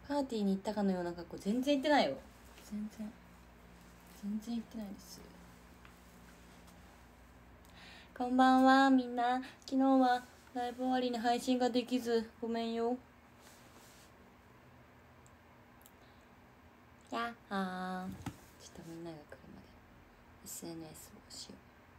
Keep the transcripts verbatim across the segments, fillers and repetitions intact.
パーティーに行ったかのような格好。全然行ってないよ。全然全然行ってないです。こんばんはみんな。昨日はライブ終わりに配信ができずごめんよ。やっはー。ちょっとみんなが来るまで エスエヌエス をしよう。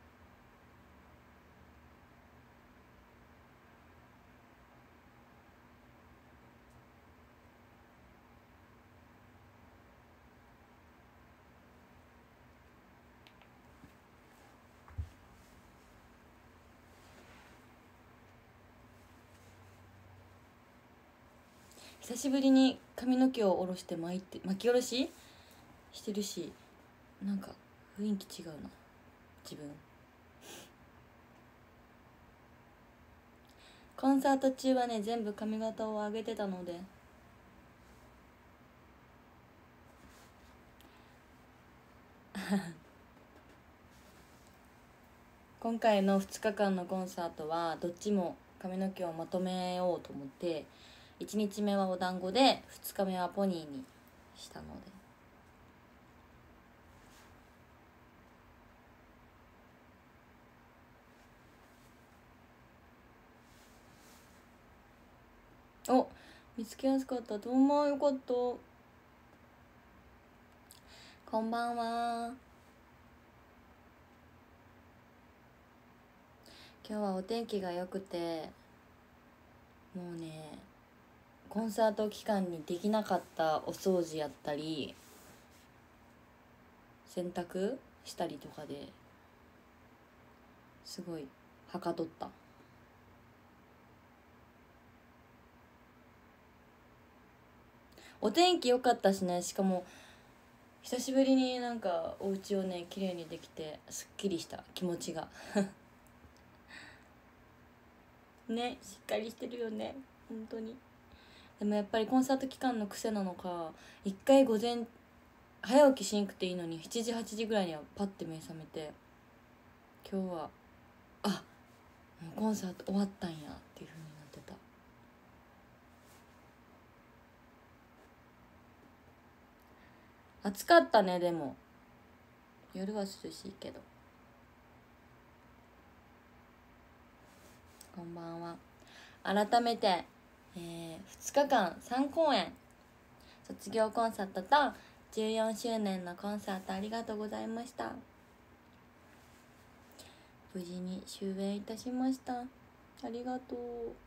久しぶりに髪の毛を下ろして巻いて巻き下ろししてるし、なんか雰囲気違うな自分。コンサート中はね全部髪型を上げてたので今回のふつかかんのコンサートはどっちも髪の毛をまとめようと思って、いちにちめはお団子でふつかめはポニーにしたので。お、見つけやすかった。どうもよかった。こんばんは。今日はお天気が良くて、もうねコンサート期間にできなかったお掃除やったり洗濯したりとかですごいはかどった。お天気良かったしね、しかも久しぶりになんかお家をね綺麗にできてすっきりした気持ちがね、しっかりしてるよね本当に。でもやっぱりコンサート期間の癖なのか、一回午前早起きしんくていいのにしちじはちじぐらいにはパッて目覚めて、今日はあもうコンサート終わったんやっていう風になってた。暑かったね。でも夜は涼しいけど。こんばんは。改めて、えー、ふつかかんさんこうえん卒業コンサートとじゅうよんしゅうねんのコンサートありがとうございました。無事に終演いたしました。ありがとう。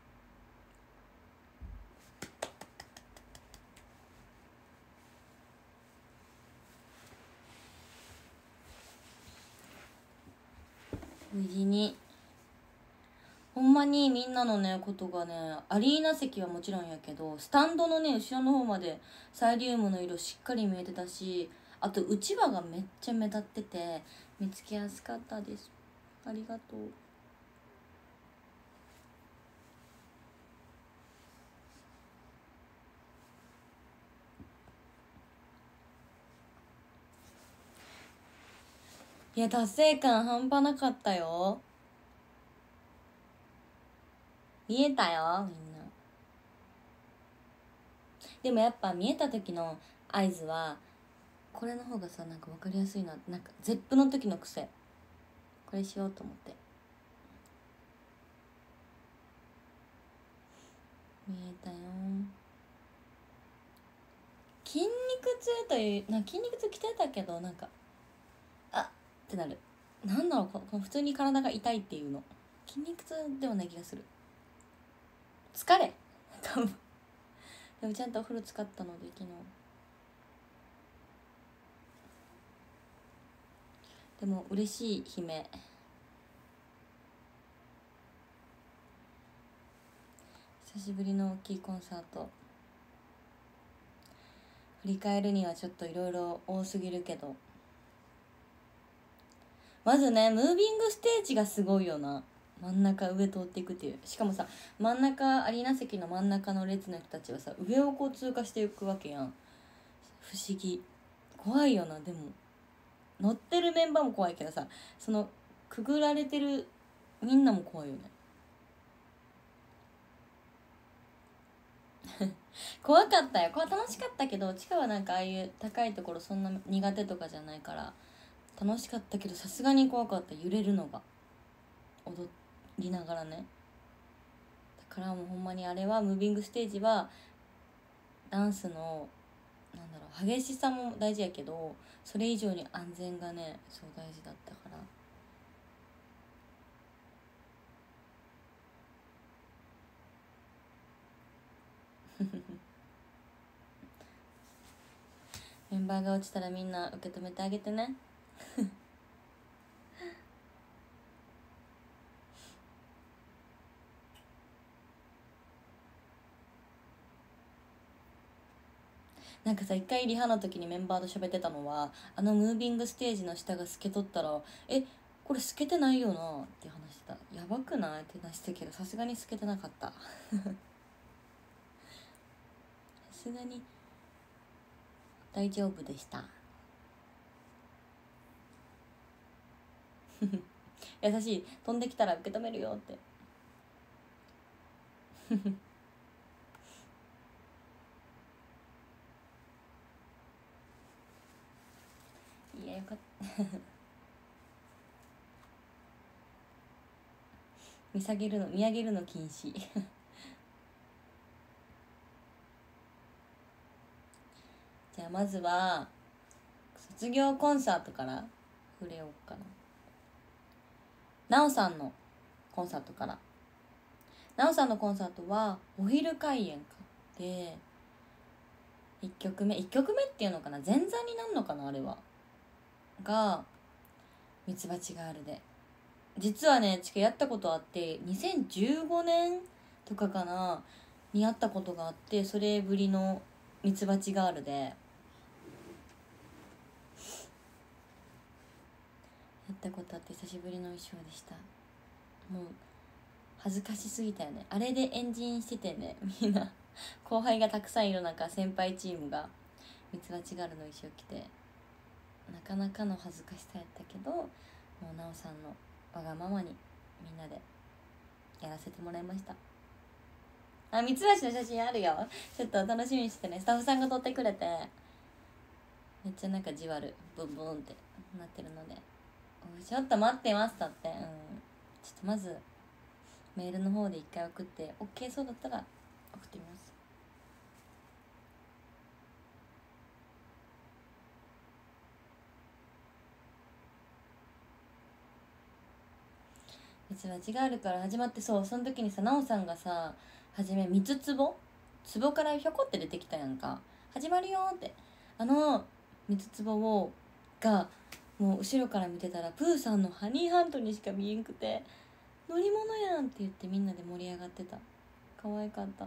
無事にほんまにみんなのねことがね、アリーナ席はもちろんやけどスタンドのね後ろの方までサイリウムの色しっかり見えてたし、あとうちわがめっちゃ目立ってて見つけやすかったです。ありがとう。いや達成感半端なかったよ。見えたよみんな。でもやっぱ見えた時の合図はこれの方がさ、なんか分かりやすいな。なんかゼップの時の癖これしようと思って見えたよ。筋肉痛というな、筋肉痛きてたけどなんかあってなる。なんだろう、ここ普通に体が痛いっていうの筋肉痛ではない気がする。疲れ多分。でもちゃんとお風呂使ったので昨日。でも嬉しい悲鳴。久しぶりの大きいコンサート振り返るにはちょっといろいろ多すぎるけど、まずねムービングステージがすごいよな。真ん中上通っていくっていう。しかもさ真ん中アリーナ席の真ん中の列の人たちはさ上をこう通過していくわけやん。不思議、怖いよな。でも乗ってるメンバーも怖いけどさ、そのくぐられてるみんなも怖いよね怖かったよ。これ楽しかったけど、ちかはなんかああいう高いところそんな苦手とかじゃないから楽しかったけど、さすがに怖かった。揺れるのが、踊りながらね。だからもうほんまにあれはムービングステージはダンスのなんだろう、激しさも大事やけど、それ以上に安全がね、そう大事だったから。メンバーが落ちたらみんな受け止めてあげてね。なんかさ、一回リハの時にメンバーと喋ってたのは、あのムービングステージの下が透けとったら「え、これ透けてないよな」って話してた。やばくないって話したけど、さすがに透けてなかった。さすがに大丈夫でした。優しい。飛んできたら受け止めるよって。いや、よかった見下げるの見上げるの禁止。じゃあまずは卒業コンサートから触れようかな。なおさんのコンサートから。なおさんのコンサートはお昼開演かで、いっきょくめいっきょくめっていうのかな、前座になるのかな、あれはがミツバチガールで、実はね、ちかやったことあって、にせんじゅうごねんとかかなにやったことがあって、それぶりのミツバチガールでやったことあって、久しぶりの衣装でした。もう恥ずかしすぎたよね、あれでエンジンしててね、みんな後輩がたくさんいる中、先輩チームがミツバチガールの衣装着て、なかなかの恥ずかしさやったけど、もうなおさんのわがままにみんなでやらせてもらいました。あ、ミツバチの写真あるよ。ちょっと楽しみにしてね。スタッフさんが撮ってくれて、めっちゃなんかじわるブンブンってなってるので、ちょっと待ってますだって。うん、ちょっとまずメールの方で一回送って OK そうだったら送ってみます。ミツバチガールから始まって、そう、その時にさ、なおさんがさ、はじめ三つつぼつぼからひょこって出てきたやんか。始まるよって、あの三つつぼをがもう後ろから見てたら、プーさんのハニーハントにしか見えんくて、乗り物やんって言ってみんなで盛り上がってた。可愛かった。ハ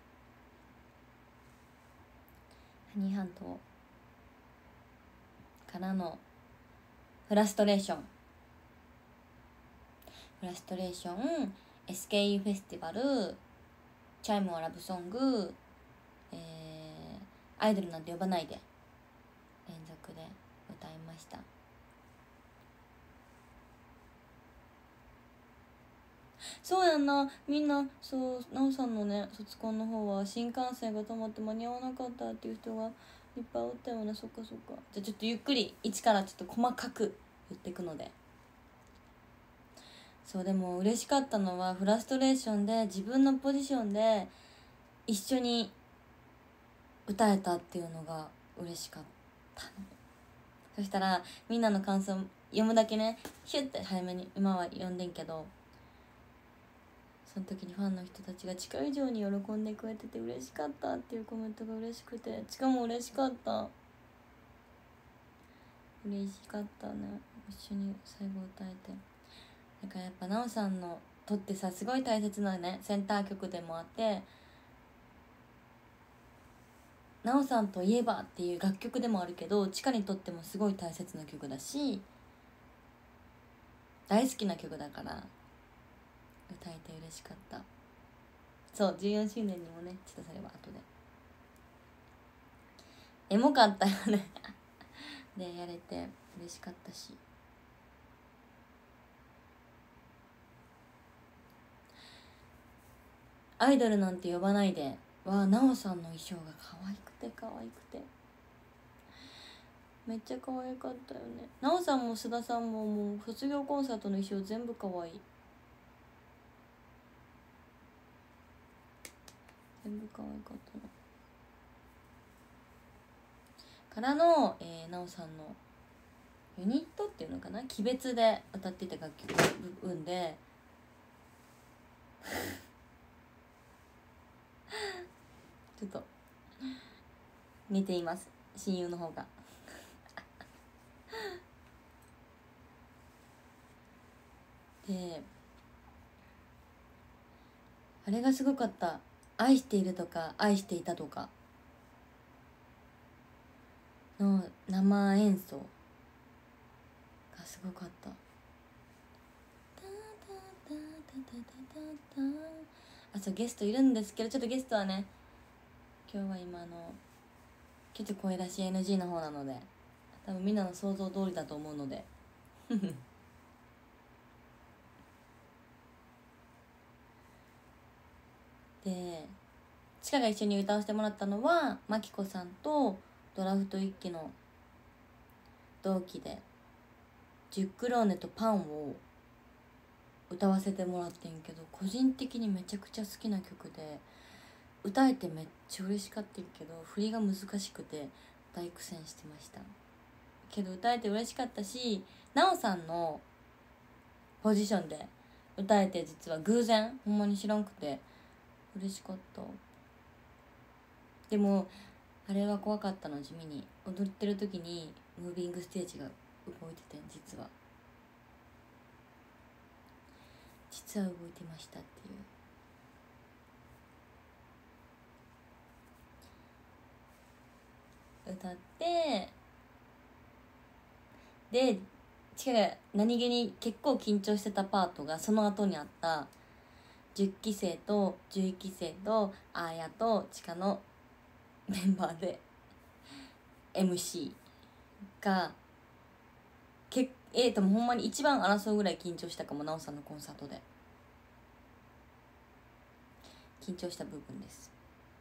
ニーハントからのフラストレーションフラストレーション エスケーユー フェスティバル、チャイムはラブソング、えー、アイドルなんて呼ばないで連続で歌いました。そうやんな、みんなそう、なおさんのね卒コンの方は新幹線が止まって間に合わなかったっていう人がいっぱいおったよね。そっかそっか。じゃあちょっとゆっくり一からちょっと細かく言っていくので。そう、でも嬉しかったのはフラストレーションで自分のポジションで一緒に歌えたっていうのが嬉しかったの。そしたらみんなの感想読むだけね、ヒュッて早めに今は読んでんけど、その時にファンの人たちが地下以上に喜んでくれてて嬉しかったっていうコメントが嬉しくて、しかも嬉しかった嬉しかったね、一緒に最後歌えて。だからやっぱなおさんのとってさ、すごい大切なねセンター曲でもあって、なおさんといえばっていう楽曲でもあるけど、ちかにとってもすごい大切な曲だし、大好きな曲だから歌えて嬉しかった。そう、じゅうよんしゅうねんにもね、ちょっとそれは後でエモかったよねでやれて嬉しかったし、アイドルなんて呼ばないでわあ、なおさんの衣装が可愛くて可愛くてめっちゃ可愛かったよね。なおさんも須田さんももう卒業コンサートの衣装全部可愛い。全部可愛かったのからの、えー、なおさんのユニットっていうのかな、鬼別で歌っていた楽曲部分でちょっと似ています、親友の方がで、あれがすごかった。愛しているとか愛していたとかの生演奏がすごかった。あ、そう、ゲストいるんですけど、ちょっとゲストはね、今日は今のちょっと声出し エヌジー の方なので、多分みんなの想像通りだと思うのでで、ちかが一緒に歌わせてもらったのはまきこさんとドラフト一期の同期でジュックローネとパンを歌わせてもらってんけど、個人的にめちゃくちゃ好きな曲で歌えてめっちゃ嬉しかったんけど、振りが難しくて大苦戦してましたけど、歌えて嬉しかったし、なおさんのポジションで歌えて、実は偶然、ほんまに知らんくて嬉しかった。でもあれは怖かったの、地味に踊ってる時にムービングステージが動いてて、実は実は動いてましたっていう歌って、でちかが何気に結構緊張してたパートがその後にあったじゅっき生とじゅういっき生とあーやとちかのメンバーで エムシー がけえーともほんまに一番争うぐらい緊張したかも、なおさんのコンサートで緊張した部分です、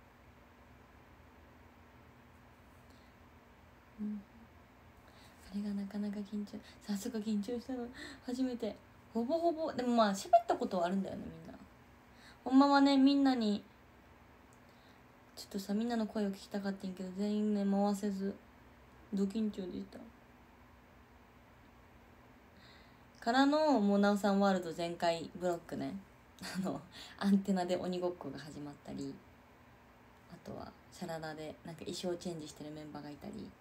うん、あれがなかなか緊張、さすが緊張したの初めて。ほぼほぼでもまあ喋ったことはあるんだよね、みんな。ほんまはね、みんなにちょっとさ、みんなの声を聞きたかったんけど全員ね回せずド緊張でした。からのもうなおさんワールド全開ブロックねあのアンテナで鬼ごっこが始まったり、あとはシャララでなんか衣装チェンジしてるメンバーがいたり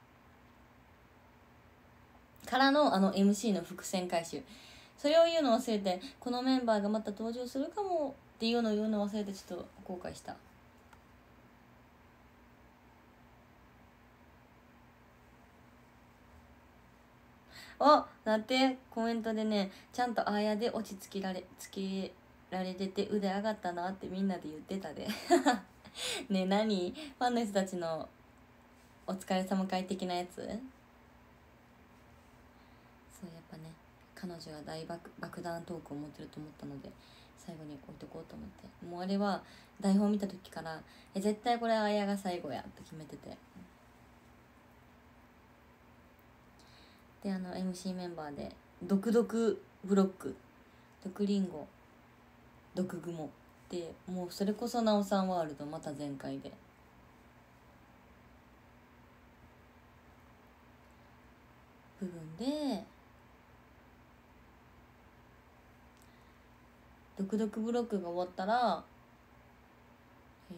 からの、あの エムシー の伏線回収、それを言うの忘れて、このメンバーがまた登場するかもっていうのを言うの忘れて、ちょっと後悔した。あ、だってコメントでね、ちゃんとあやで落ち着けられつけられてて腕上がったなってみんなで言ってたでねえ、何ファンの人たちのお疲れ様会的なやつ。そう、やっぱね、彼女は大爆爆弾トークを持ってると思ったので最後に置いとこうと思って、もうあれは台本見た時からえ絶対これはあやが最後やと決めてて、であの エムシー メンバーで毒毒ブロック、毒リンゴ、毒グモで、もうそれこそなおさんワールドまた全開で部分で、毒毒ブロックが終わったら、えー、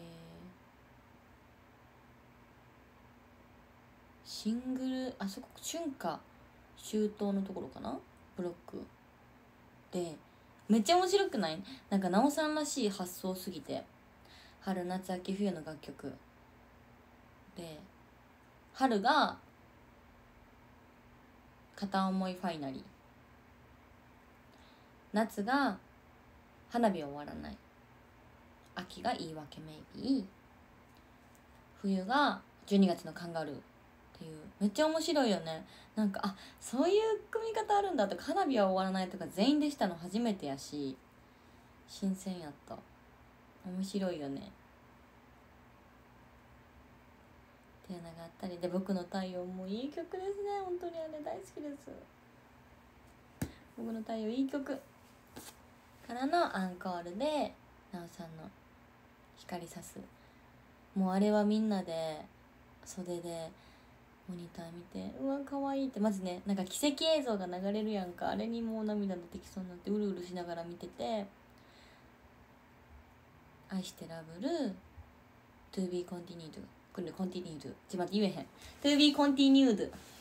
シングル、あそこ春夏秋冬のところかな、ブロックでめっちゃ面白くない？なんかなおさんらしい発想すぎて、春夏秋冬の楽曲で、春が片思いファイナリー、夏が花火は終わらない、秋が言い訳メイビー、冬がじゅうにがつのカンガルーっていう、めっちゃ面白いよね。なんかあ、そういう組み方あるんだとか、花火は終わらないとか全員でしたの初めてやし新鮮やった。面白いよね。 そういうのがあったりで、僕の太陽もいい曲ですね。本当にあれ大好きです。僕の太陽いい曲からのアンコールでなおさんの光さす、もうあれはみんなで袖でモニター見て、うわ可愛いって、まずね、なんか奇跡映像が流れるやんか、あれにもう涙出てきそうになってうるうるしながら見てて、愛してラブル To be continued、 これ continued ちょっと待って言えへん To be continued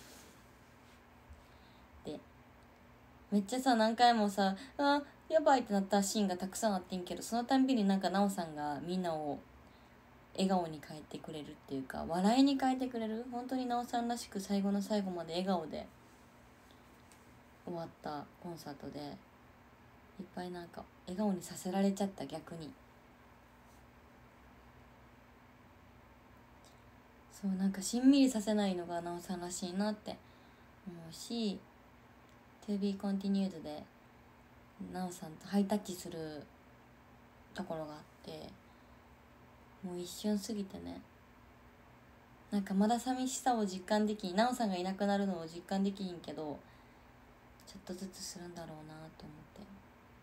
で、めっちゃさ何回もさあやばいってなったシーンがたくさんあってんけど、そのたんびになんかなおさんがみんなを笑顔に変えてくれるっていうか、笑いに変えてくれる、本当になおさんらしく最後の最後まで笑顔で終わったコンサートで、いっぱいなんか笑顔にさせられちゃった。逆にそう、なんかしんみりさせないのがなおさんらしいなって思うし、 To be continued でなおさんとハイタッチするところがあって、もう一瞬過ぎてね、なんかまだ寂しさを実感できん、なおさんがいなくなるのを実感できひんけど、ちょっとずつするんだろうなと思って。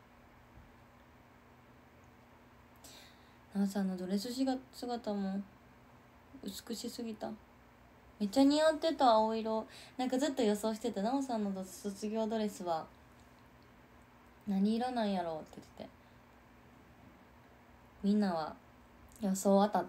なおさんのドレス姿も美しすぎた。めっちゃ似合ってた、青色。なんかずっと予想してて、なおさんの卒業ドレスは何色なんやろうって言ってて、みんなは予想当たった？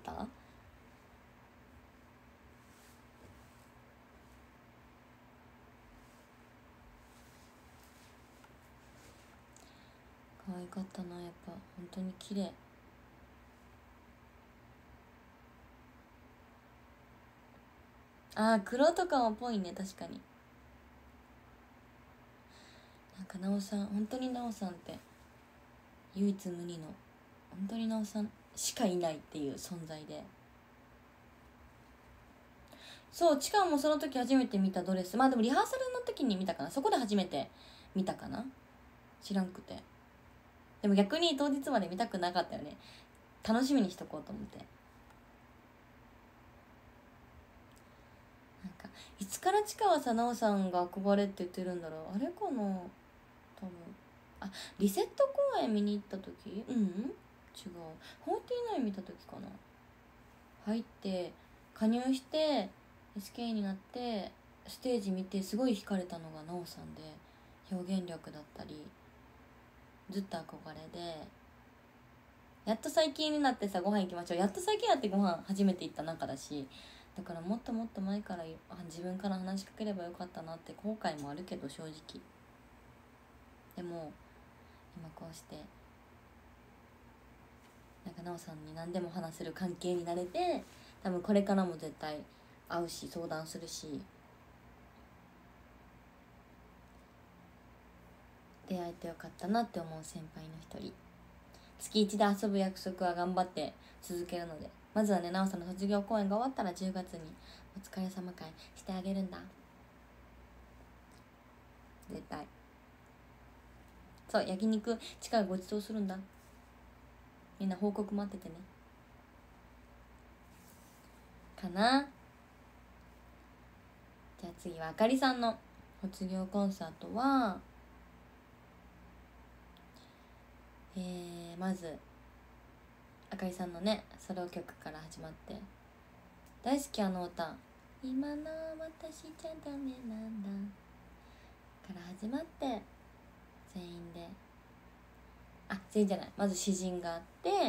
可愛かったな、やっぱ本当に綺麗。あー、黒とかもぽいね、確かに。なんかなおさん、本当になおさんって唯一無二の、本当になおさんしかいないっていう存在で、そう、ちかもその時初めて見たドレス、まあでもリハーサルの時に見たかな、そこで初めて見たかな、知らんくて。でも逆に当日まで見たくなかったよね、楽しみにしとこうと思って。なんかいつからちかはさ、なおさんが憧れって言ってるんだろう、あれかな、多分あ、リセット公演見に行った時、うん、違う、フォーティーナイン見た時かな。入って加入して エスケー になってステージ見てすごい惹かれたのがなおさんで、表現力だったりずっと憧れで、やっと最近になってさご飯行きましょう、やっと最近になってご飯初めて行った中だし、だからもっともっと前からあ自分から話しかければよかったなって後悔もあるけど、正直でも今こうしてなんかなおさんに何でも話せる関係になれて、多分これからも絶対会うし相談するし、出会えてよかったなって思う先輩の一人。月いちで遊ぶ約束は頑張って続けるので、まずはね、なおさんの卒業公演が終わったらじゅうがつにお疲れ様会してあげるんだ、絶対。そう、焼肉近くごちそうするんだ、みんな報告待っててね、かな。じゃあ次はあかりさんの卒業コンサートは、えー、まずあかりさんのねソロ曲から始まって、大好きあの歌、今の私じゃダメなんだから始まって、全員で、あ、全員じゃない、まず詩人があって、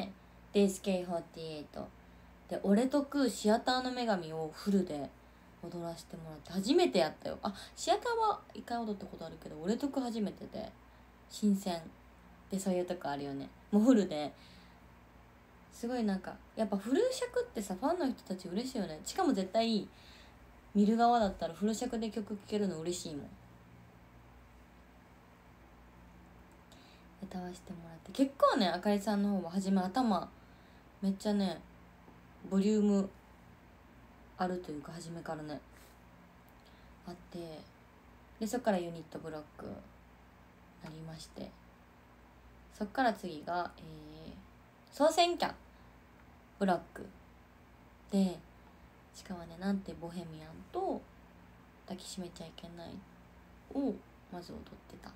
で エスケーフォーティーエイト で俺とクーシアターの女神をフルで踊らせてもらって、初めてやったよ。あ、シアターは一回踊ったことあるけど、俺とクー初めてで新鮮で、そういうとこあるよね。もうフルですごい、なんかやっぱフル尺ってさ、ファンの人たち嬉しいよね。しかも絶対見る側だったらフル尺で曲聴けるの嬉しいもん。歌わせてもらって、結構ね、あかりさんの方は初め頭めっちゃねボリュームあるというか、初めからねあって、でそっからユニットブロックなりまして、そっから次が、えー、総選挙ブロックで、 しかもね、なんてボヘミアンと抱きしめちゃいけないをまず踊ってた。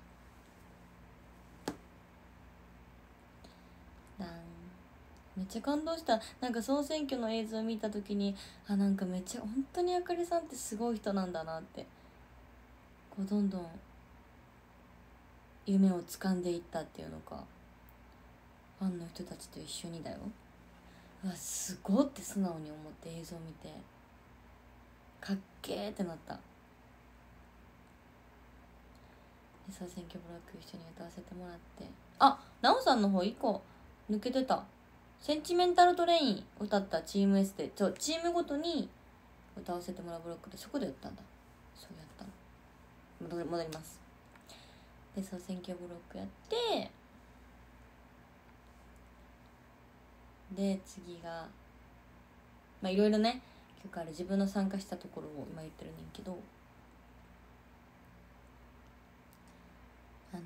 ダン。めっちゃ感動した。なんか総選挙の映像を見た時に、あ、なんかめっちゃ本当にあかりさんってすごい人なんだなって、こうどんどん夢を掴んでいったっていうのか、ファンの人たちと一緒にだよ。うわ、すごって素直に思って映像見て、かっけーってなった。で総選挙ブロック一緒に歌わせてもらって、あ、なおさんの方一個抜けてた。センチメンタルトレイン歌ったチーム S で、ちょチームごとに歌わせてもらうブロックで、そこでやったんだ。そうやったの。戻り戻ります。で総選挙ブロックやって、で次がまあいろいろね曲ある、自分の参加したところを今言ってるねんけど、あのー、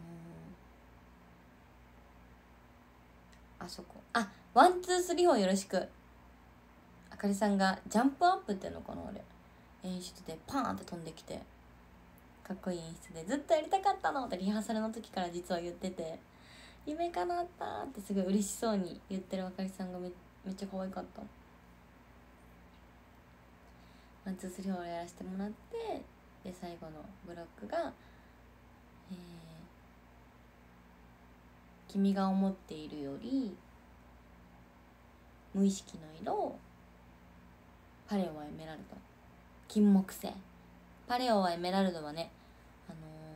あそこ、あ、ワンツースリーフォーよろしく。あかりさんがジャンプアップっていうのかな、あれ演出でパーンって飛んできて、かっこいい演出で、ずっとやりたかったのってリハーサルの時から実は言ってて、夢叶ったってすごい嬉しそうに言ってるあかりさんが め, めっちゃ可愛かった。ワンツースリーフォーをやらせてもらって、で最後のブロックが、えー、君が思っているより無意識の色、パレオはエメラルド、金木犀。パレオはエメラルドはね、あの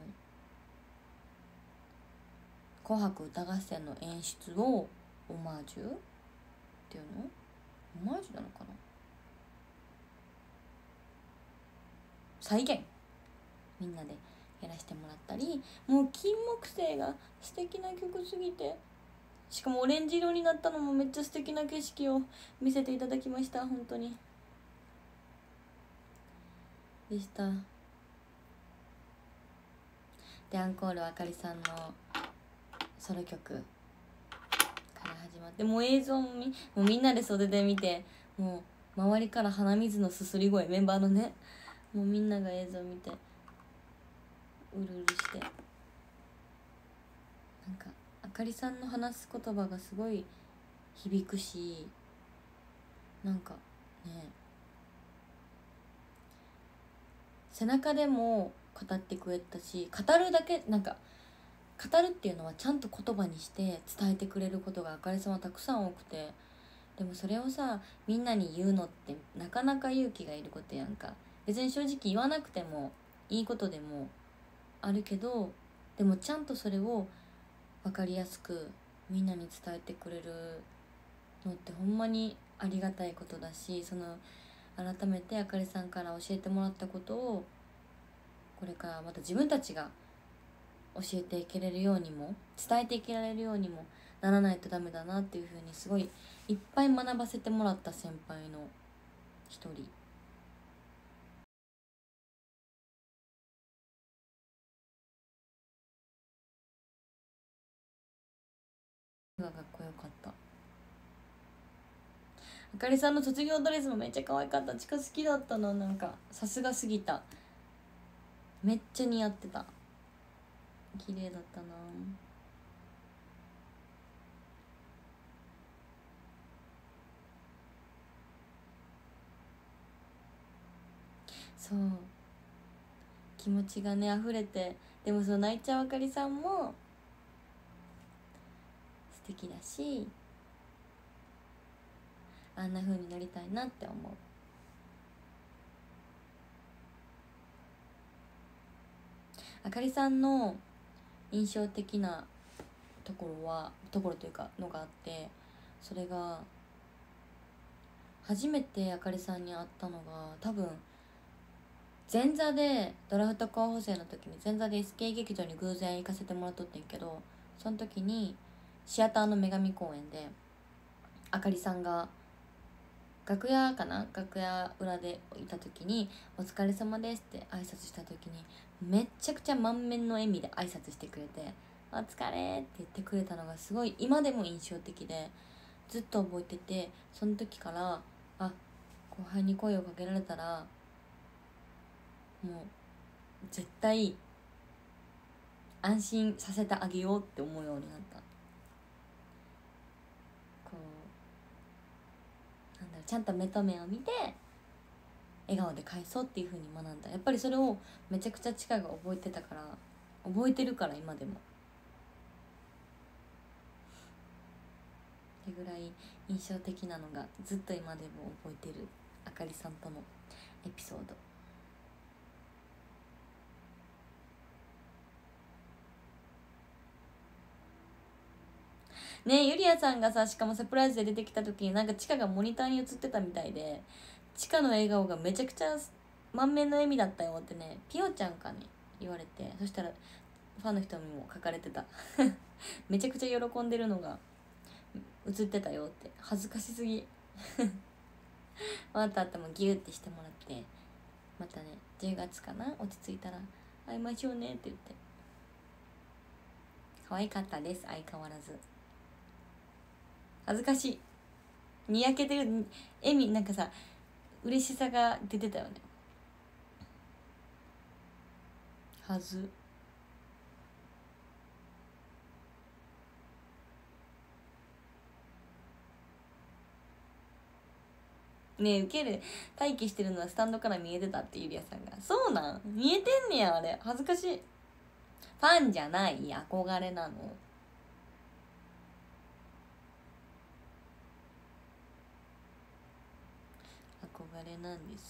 ー、紅白歌合戦の演出をオマージュっていうの、オマージュなのかな、再現みんなでやらせてもらったり、もう金木犀が素敵な曲すぎて、しかもオレンジ色になったのもめっちゃ素敵な景色を見せていただきました。本当にでした。でアンコールはあかりさんのソロ曲から始まって、もう映像も み, もうみんなで袖で見て、もう周りから鼻水のすすり声、メンバーのね、もうみんなが映像見てうるうるして、なんかあかりさんの話す言葉がすごい響くし、なんかね、背中でも語ってくれたし、語るだけ、なんか語るっていうのはちゃんと言葉にして伝えてくれることがあかりさんはたくさん多くて、でもそれをさみんなに言うのってなかなか勇気がいることやんか。別に正直言わなくてもいいことでもあるけど、でもちゃんとそれを分かりやすくみんなに伝えてくれるのってほんまにありがたいことだし、その改めてあかりさんから教えてもらったことをこれからまた自分たちが教えていけれるようにも、伝えていけられるようにもならないとダメだなっていうふうに、すごいいっぱい学ばせてもらった先輩の一人。がかっこよかった。あかりさんの卒業ドレスもめっちゃ可愛かった。近好きだったな。なんかさすがすぎた。めっちゃ似合ってた。綺麗だったな。そう、気持ちがね溢れて、でもその泣いちゃうあかりさんも素敵だし、あんな風になりたいなって思う。あかりさんの印象的なところはところというかのがあって、それが初めてあかりさんに会ったのが多分前座で、ドラフト候補生の時に前座で エスケー 劇場に偶然行かせてもらっとってんけど、その時にシアターの女神公演であかりさんが楽屋かな、楽屋裏でいた時に「お疲れ様です」って挨拶した時に、めっちゃくちゃ満面の笑みで挨拶してくれて「お疲れ」って言ってくれたのがすごい今でも印象的で、ずっと覚えてて、その時からあ、 後輩に声をかけられたらもう絶対安心させてあげようって思うようになった。こうなんだろう、ちゃんと目と目を見て笑顔で返そうっていう風に学んだ。やっぱりそれをめちゃくちゃチカが覚えてたから、覚えてるから今でも。それぐらい印象的なのがずっと今でも覚えてるあかりさんとのエピソード。ねえゆりやさんがさ、しかもサプライズで出てきた時になんかチカがモニターに映ってたみたいで、チカの笑顔がめちゃくちゃ満面の笑みだったよってね、ピオちゃんかに言われて、そしたらファンの人にも書かれてためちゃくちゃ喜んでるのが映ってたよって。恥ずかしすぎまた頭ギューってしてもらって、またねじゅうがつかな、落ち着いたら会いましょうねって言って。可愛かったです、相変わらず。恥ずかしい、にやけてる笑み、なんかさ嬉しさが出てたよね。はずねえウケる。待機してるのはスタンドから見えてたってゆりやさんが。そうなん、見えてんねや。あれ恥ずかしい。ファンじゃない、憧れなの。憧れなんです。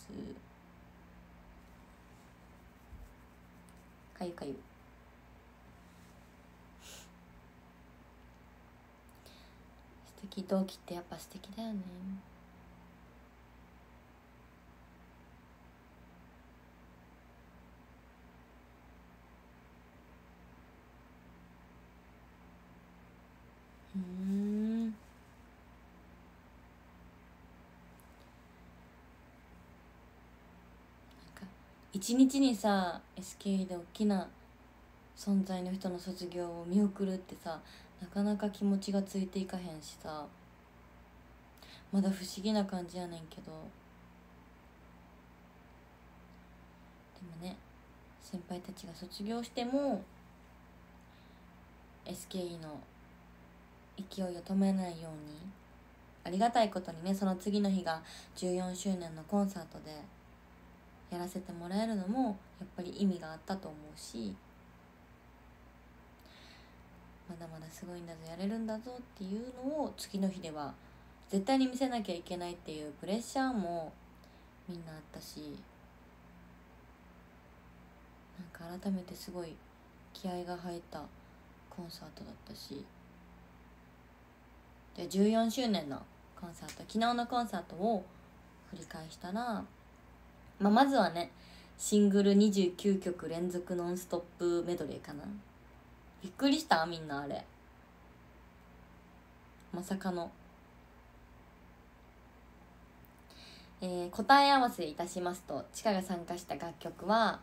かゆかゆ。素敵、同期ってやっぱ素敵だよね。うーん、なんか一日にさ エスケー で大きな存在の人の卒業を見送るってさ、なかなか気持ちがついていかへんしさ、まだ不思議な感じやねんけど、でもね先輩たちが卒業しても エスケーイー の勢いを止めないように、ありがたいことにねその次の日がじゅうよんしゅうねんのコンサートでやらせてもらえるのもやっぱり意味があったと思うし、まだまだすごいんだぞ、やれるんだぞっていうのを次の日では絶対に見せなきゃいけないっていうプレッシャーもみんなあったし、なんか改めてすごい気合が入ったコンサートだったし、でじゅうよんしゅうねんのコンサート、昨日のコンサートを振り返したら、まあ、まずはねシングルにじゅうきゅうきょく連続ノンストップメドレーかな。びっくりした、みんなあれまさかの。えー、答え合わせいたしますと、チカが参加した楽曲は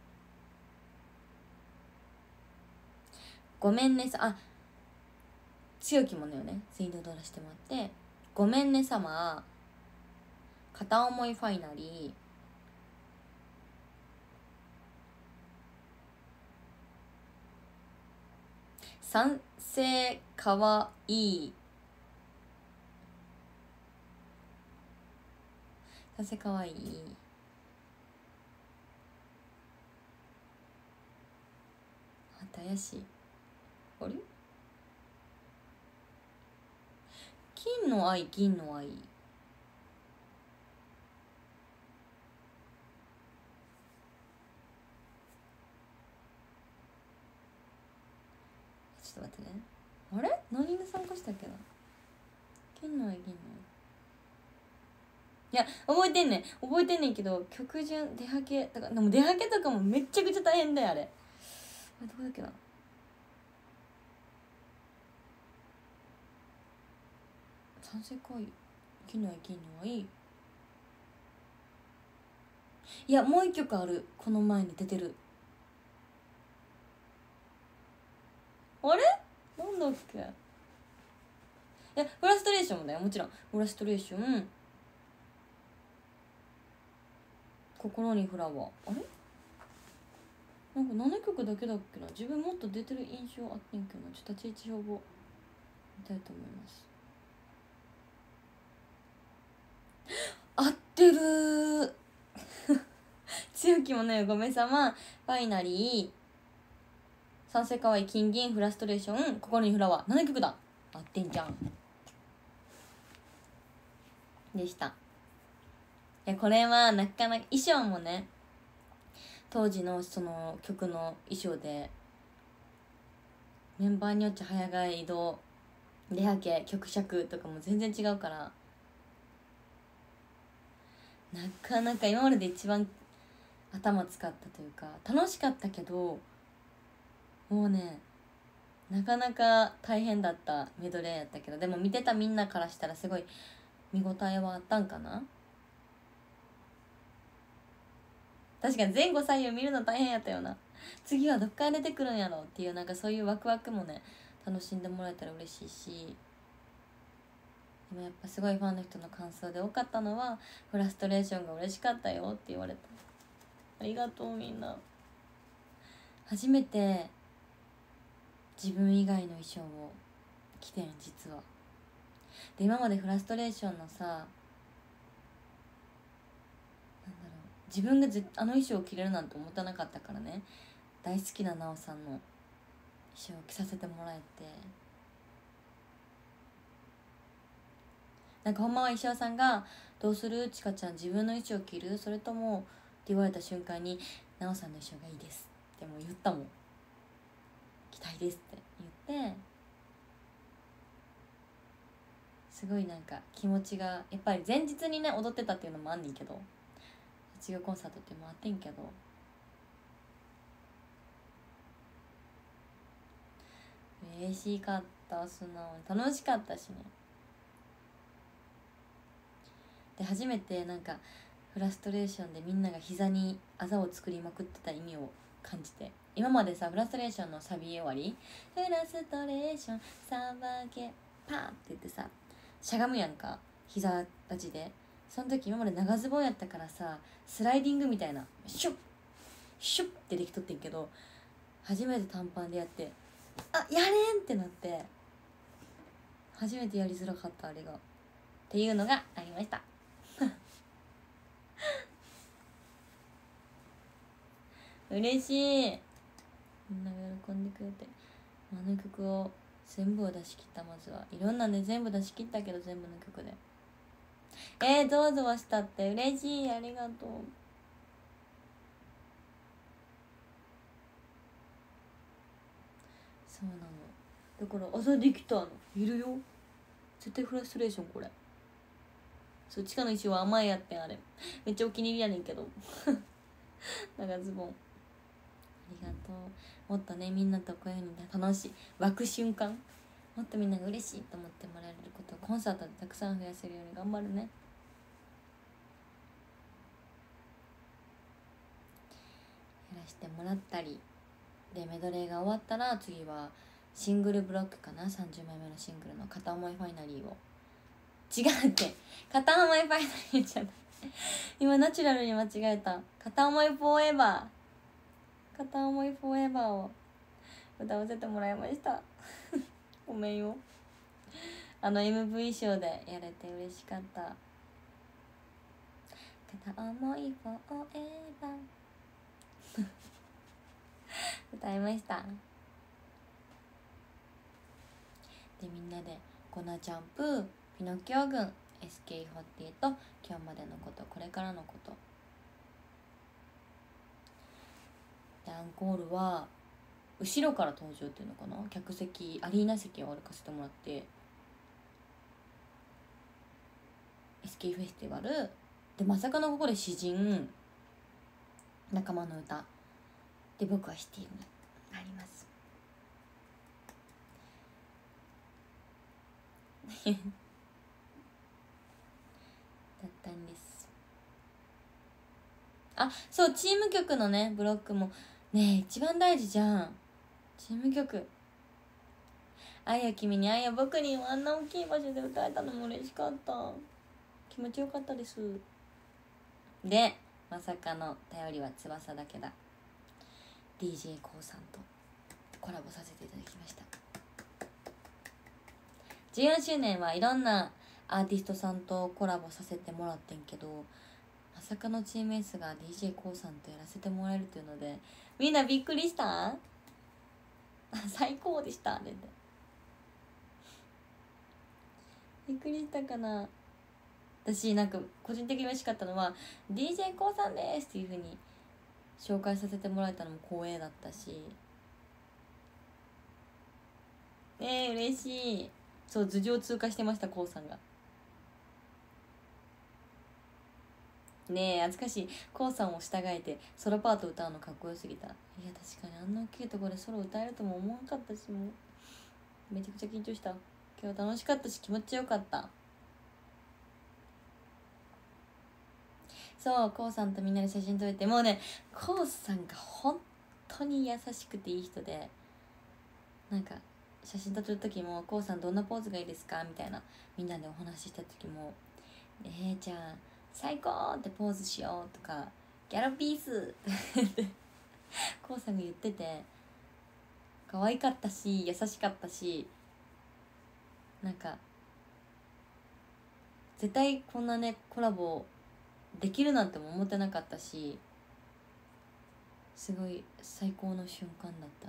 ごめんねさ、あ強きものよね、ツイート撮らせてもらって、ごめんねさま、片思いファイナリー、賛成かわいい、賛成かわいい、あたやし、あれ金の愛、銀の愛、ちょっと待ってね、あれ何で参加したっけな。金の愛、銀の愛、いや覚えてんねん覚えてんねんけど、曲順出はけとか、でも出はけとかもめっちゃくちゃ大変だよあれ。あれどこだっけな。賛成かわいい、金の愛、銀の愛、いやもう一曲ある、この前に出てる。あれなんだっけ。いやフラストレーションもだよ、もちろんフラストレーション、 心にフラワー、あれなんかななきょくだけだっけな。自分もっと出てる印象あってんけどな。ちょっと立ち位置表見たいと思います。合ってるー強き者よごめさま、ファイナリー、三世かわいい、金銀、フラストレーション、心にフラワー、ななきょくだ。合ってんじゃんでした。いやこれはなかなか衣装もね、当時のその曲の衣装でメンバーによっちゃ早替え移動出はけ曲尺とかも全然違うから、なかなか今までで一番頭使ったというか楽しかったけど、もうねなかなか大変だったメドレーやったけど、でも見てたみんなからしたらすごい見応えはあったんかな。確かに前後左右見るの大変やったよな。次はどっから出てくるんやろっていう、なんかそういうワクワクもね楽しんでもらえたら嬉しいし、でもやっぱすごいファンの人の感想で多かったのはフラストレーションが嬉しかったよって言われた。ありがとうみんな。初めて自分以外の衣装を着てん実は。で今までフラストレーションのさ、なんだろう、自分がぜあの衣装を着れるなんて思ってなかったからね、大好きななおさんの衣装を着させてもらえて、なんかほんまは衣装さんが「どうするちかちゃん、自分の衣装着るそれとも」って言われた瞬間に「なおさんの衣装がいいです」ってもう言ったもん。着たいですって言って、すごいなんか気持ちがやっぱり前日にね踊ってたっていうのもあんねんけど、卒業コンサートっていうのもあってんけど、嬉しかった。素直に楽しかったしね。で初めてなんかフラストレーションでみんなが膝にあざを作りまくってた意味を感じて、今までさフラストレーションのサビ終わり「フラストレーションさばけパー」って言ってさしゃがむやんか、膝立ちで。その時今まで長ズボンやったからさスライディングみたいなシュッシュッってできとってんけど、初めて短パンでやって「あやれん!」ってなって、初めてやりづらかった。あれがっていうのがありました嬉しい、みんなが喜んでくれて。あの曲を全部を出し切った。まずはいろんなね全部出し切ったけど、全部の曲でえー、ゾワゾワしたって嬉しい、ありがとう。そうなの、だから朝できたのいるよ絶対。フラストレーションこれ。そう地下の石は甘いやってん、あれめっちゃお気に入りやねんけど長ズボンありがとう。もっとねみんなとこういう風に楽しい湧く瞬間、もっとみんなが嬉しいと思ってもらえることをコンサートでたくさん増やせるように頑張るね。やらしてもらったりで、メドレーが終わったら次はシングルブロックかな、さんじゅうまいめのシングルの片思いファイナリーを。違うって片思いファイナリーじゃない今ナチュラルに間違えた。片思いフォーエバー、片思いフォーエバーを歌わせてもらいましたごめんよ。あの エムブイ ショーでやれて嬉しかった。片思いフォーエバー歌いました。でみんなでコナジャンプ、ピノキオ軍、 エスケーフォーティー と今日までのこと、これからのことで、アンコールは後ろから登場っていうのかな、客席アリーナ席を歩かせてもらって、 エスケー フェスティバルでまさかのここで詩人仲間の歌で僕はシティになりますだったんです。あ、そうチーム曲のねブロックもね一番大事じゃん。チーム曲愛や君に愛や僕にあんな大きい場所で歌えたのも嬉しかった。気持ちよかったです。でまさかの頼りは翼だけだ。 ディージェー コウさんとコラボさせていただきました。じゅうよんしゅうねんはいろんなアーティストさんとコラボさせてもらってんけど、まさかのチーム S が ディージェー コウさんとやらせてもらえるというので、みんなびっくりした最高でしたね。びっくりしたかな。私なんか個人的に嬉しかったのは ディージェー コウさんですっていう風に紹介させてもらえたのも光栄だったし、ねえ嬉しい。そう、頭上通過してました、コウさんが。ねえ懐かしい。コウさんを従えてソロパート歌うのかっこよすぎた。いや確かにあんな大きいところでソロ歌えるとも思わなかったし、もうめちゃくちゃ緊張した。今日楽しかったし気持ちよかった。そう、コウさんとみんなで写真撮れて、もうねコウさんが本当に優しくていい人で、なんか写真撮ってる時もコウさんどんなポーズがいいですかみたいなみんなでお話しした時も、えー、じゃあ最高ってポーズしようとか、ギャラピースってコウさんが言ってて、可愛かったし優しかったし、なんか絶対こんなねコラボできるなんても思ってなかったし、すごい最高の瞬間だったね。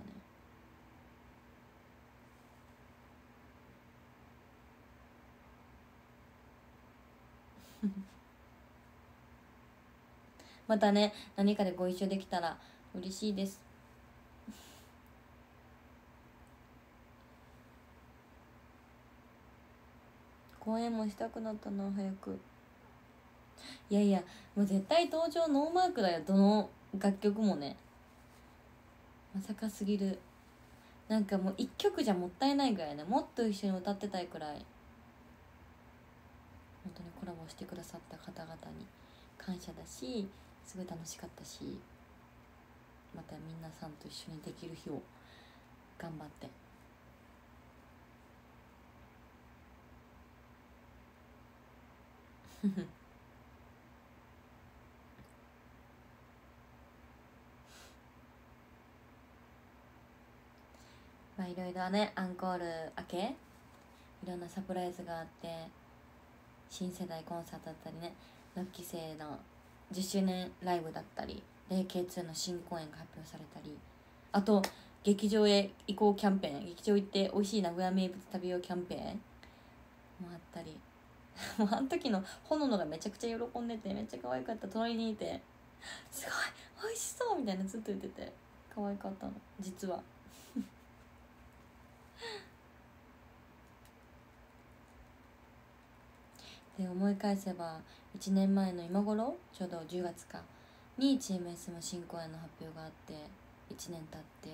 またね何かでご一緒できたら嬉しいです。公演もしたくなったな早く。いやいやもう絶対登場ノーマークだよ、どの楽曲もね。まさかすぎる。なんかもう一曲じゃもったいないぐらいね、もっと一緒に歌ってたいくらい本当にコラボしてくださった方々に感謝だし、すごい楽しかったし、また皆さんと一緒にできる日を頑張ってまあいろいろねアンコール明けいろんなサプライズがあって、新世代コンサートだったりね、ろっき生のじゅっしゅうねんライブだったり、で ケーツー の新公演が発表されたり、あと劇場へ行こうキャンペーン、劇場行って美味しい名古屋名物食べようキャンペーンもあったりもうあの時の炎のがめちゃくちゃ喜んでて、めっちゃ可愛かった。隣にいてすごい美味しそうみたいなずっと言ってて可愛かったの実はで思い返せばいちねんまえの今頃、ちょうどじゅうがつかに チーム S の新公演の発表があって、いちねん経って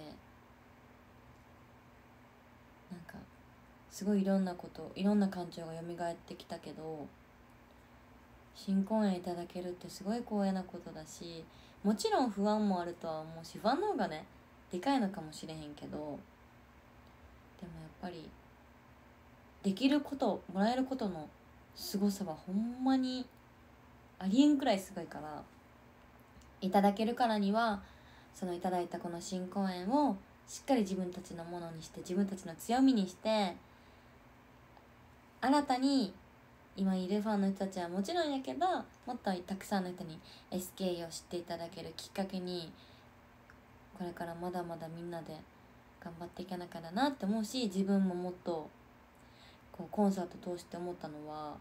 なんかすごいいろんなこと、いろんな感情が蘇ってきたけど、新公演いただけるってすごい光栄なことだし、もちろん不安もあるとは思うし、不安の方がねでかいのかもしれへんけど、でもやっぱりできること、もらえることのすごさはほんまにありえんくらいすごいから、いただけるからにはそのいただいたこの新公演をしっかり自分たちのものにして、自分たちの強みにして、新たに今いるファンの人たちはもちろんやけど、もっとたくさんの人に エスケー を知っていただけるきっかけに、これからまだまだみんなで頑張っていかなきゃだなって思うし、自分ももっとこうコンサート通して思ったのは、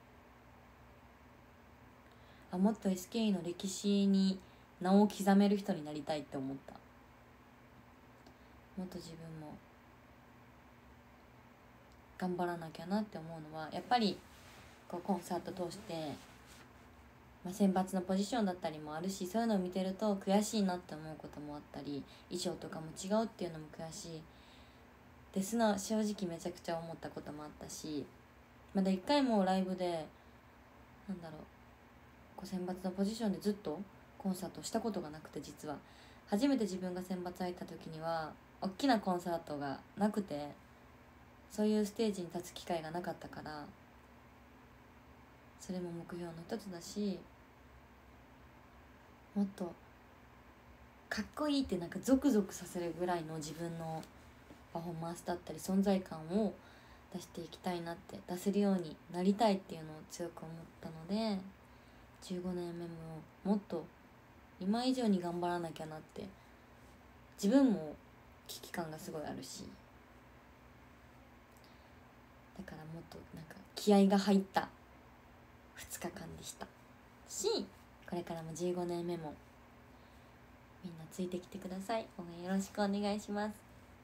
あもっと エスケー の歴史に名を刻める人になりたいって思った。もっと自分も頑張らなきゃなって思うのは、やっぱりこうコンサート通して、まあ、選抜のポジションだったりもあるし、そういうのを見てると悔しいなって思うこともあったり、衣装とかも違うっていうのも悔しいですな、正直めちゃくちゃ思ったこともあったし、まだ一回もライブでなんだろうこう選抜のポジションでずっとコンサートしたことがなくて、実は初めて自分が選抜入った時には大きなコンサートがなくて、そういうステージに立つ機会がなかったから、それも目標の一つだし、 もっとかっこいいってなんかゾクゾクさせるぐらいの自分のパフォーマンスだったり存在感を出していきたいなって、出せるようになりたいっていうのを強く思ったので、じゅうごねんめももっと今以上に頑張らなきゃなって、自分も危機感がすごいあるし、だからもっとなんか気合が入ったふつかかんでしたし、これからもじゅうごねんめもみんなついてきてください。応援よろしくお願いします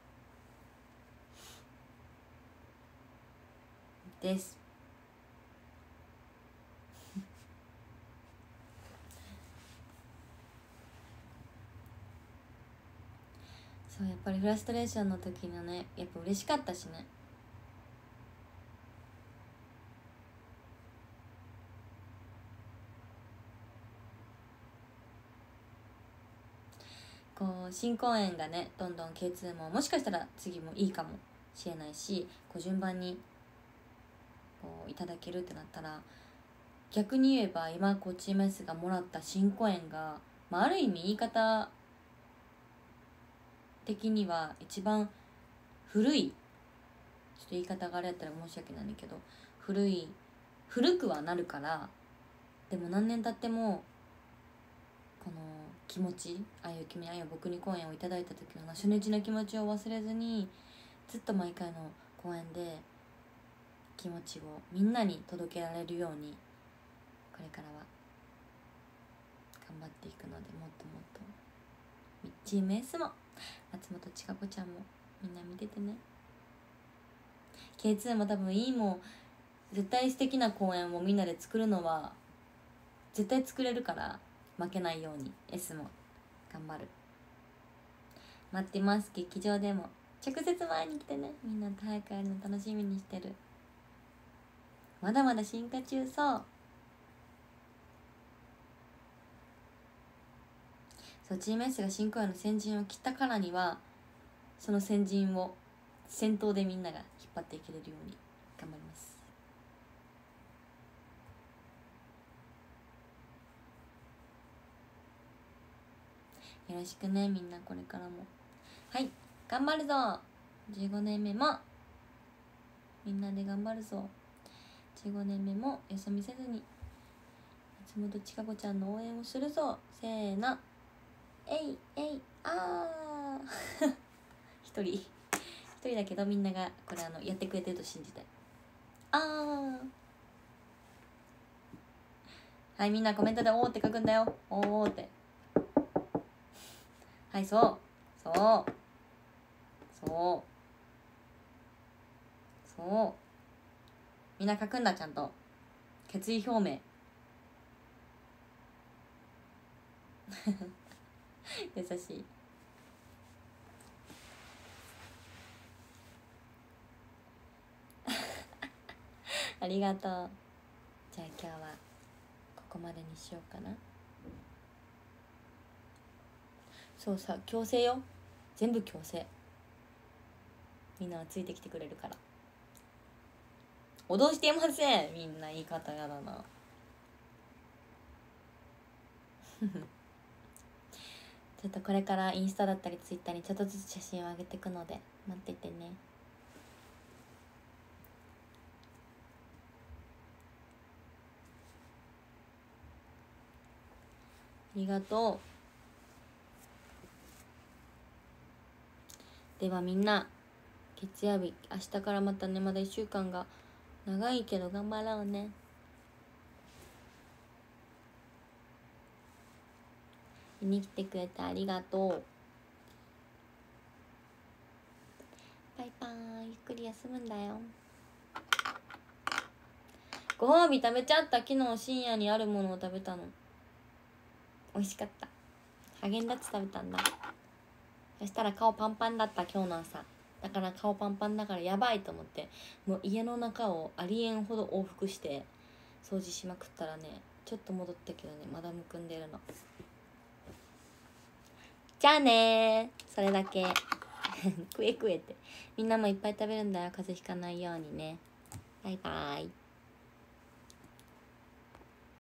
ですそう、やっぱりフラストレーションの時のね、やっぱ嬉しかったしね。こう新公演がねどんどん ケーツー ももしかしたら次もいいかもしれないし、こう順番にこういただけるってなったら、逆に言えば今こうチーム S がもらった新公演が、まあ、ある意味言い方的には一番古い、ちょっと言い方があれやったら申し訳ないんだけど、古い古くはなるから、でも何年経ってもこの気持ち、ああいう君ああいう僕に公演をいただいた時の初日の気持ちを忘れずに、ずっと毎回の公演で気持ちをみんなに届けられるように、これからは頑張っていくので、もっともっとチーム S も松本千佳子ちゃんもみんな見ててね。 ケーツー も多分いいも絶対素敵な公演をみんなで作るのは絶対作れるから、負けないように S も頑張る。待ってます。劇場でも直接前に来てね。みんなと早くやるの楽しみにしてる。まだまだ進化中。そうそうチーム S が新公演の先陣を切ったからには、その先陣を先頭でみんなが引っ張っていけれるように頑張ります。よろしくねみんな、これからも。はい頑張るぞ。じゅうごねんめもみんなで頑張るぞ。じゅうごねんめもよそ見せずに松本千佳子ちゃんの応援をするぞ。せーの、えいえいあー一人一人だけどみんながこれあのやってくれてると信じて、あーはいみんなコメントでおーって書くんだよ。おーって、はいそうそうそうそうみんな書くんだ、ちゃんと決意表明優しいありがとう。じゃあ今日はここまでにしようかな。そうさ、強制よ、全部強制。みんなはついてきてくれるから。脅してません。みんな言い方やだなちょっとこれからインスタだったりツイッターにちょっとずつ写真を上げていくので待っててね。ありがとう。ではみんな、月曜日明日からまたね、まだいっしゅうかんが長いけど頑張ろうね。見に来てくれてありがとう。バイバーイ。ゆっくり休むんだよ。ご褒美食べちゃった。昨日深夜にあるものを食べたの。美味しかった。ハーゲンダッツ食べたんだ。そしたら顔パンパンだった今日の朝。だから顔パンパンだからやばいと思って、もう家の中をありえんほど往復して掃除しまくったらね、ちょっと戻ったけどね、まだむくんでるの。じゃあねー、それだけ食え食えって。みんなもいっぱい食べるんだよ、風邪ひかないようにね。バイバーイ。